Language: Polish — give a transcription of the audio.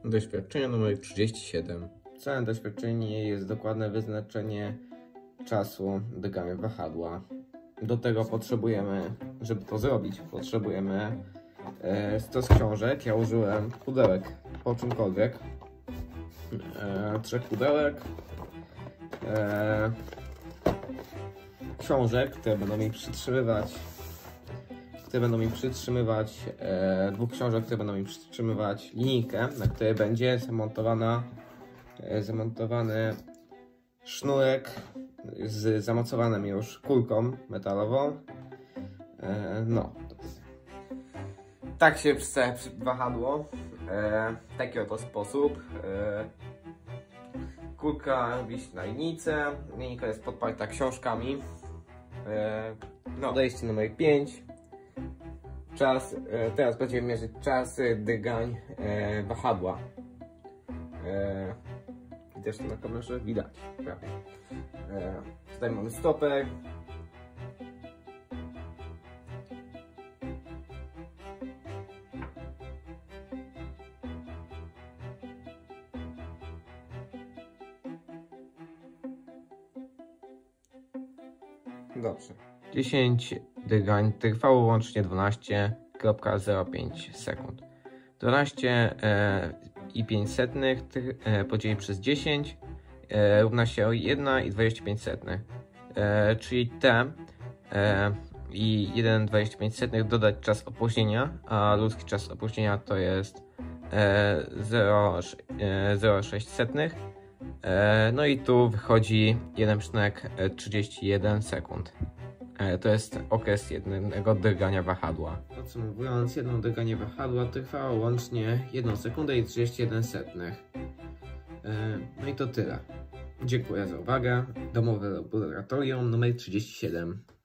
Doświadczenie numer 37. Celem doświadczenia jest dokładne wyznaczenie czasu dygania wahadła. Do tego potrzebujemy, żeby to zrobić, potrzebujemy stos książek. Ja użyłem pudełek po czymkolwiek. 3 pudełek. Książek, które będą mi przytrzymywać. 2 książek, które będą mi przytrzymywać linijkę, na której będzie zamontowany sznurek z zamocowanym już kulką metalową. No. Tak się przedstawia wahadło. W taki oto sposób. Kulka wisi na linijce. Linijka jest podparta książkami. No, podejście numer 5. Czas, teraz będziemy mierzyć czas dygań wahadła. Widać to na kamerze? Widać, prawie. Tutaj mamy stopę. Dobrze. 10 dygań trwało łącznie 12,05 sekund. 12,05 podzielić przez 10 równa się 1,25. Czyli t i 1,25 dodać czas opóźnienia, a ludzki czas opóźnienia to jest 0,06. No i tu wychodzi 1,31 sekund. To jest okres jednego drgania wahadła. Podsumowując, jedno drganie wahadła trwało łącznie 1 sekundę i 31 setnych. No i to tyle. Dziękuję za uwagę. Domowe laboratorium numer 37.